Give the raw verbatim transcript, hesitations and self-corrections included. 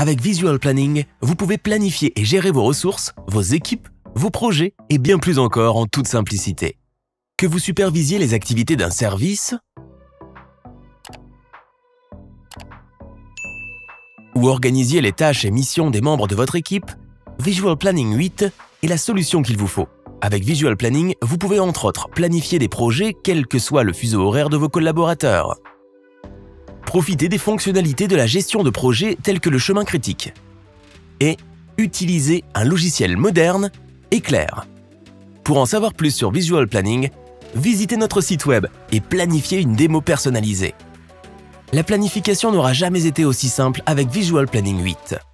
Avec Visual Planning, vous pouvez planifier et gérer vos ressources, vos équipes, vos projets et bien plus encore en toute simplicité. Que vous supervisiez les activités d'un service ou organisiez les tâches et missions des membres de votre équipe, Visual Planning huit est la solution qu'il vous faut. Avec Visual Planning, vous pouvez entre autres planifier des projets quel que soit le fuseau horaire de vos collaborateurs. Profitez des fonctionnalités de la gestion de projets telles que le chemin critique. Et utilisez un logiciel moderne et clair. Pour en savoir plus sur Visual Planning, visitez notre site web et planifiez une démo personnalisée. La planification n'aura jamais été aussi simple avec Visual Planning huit.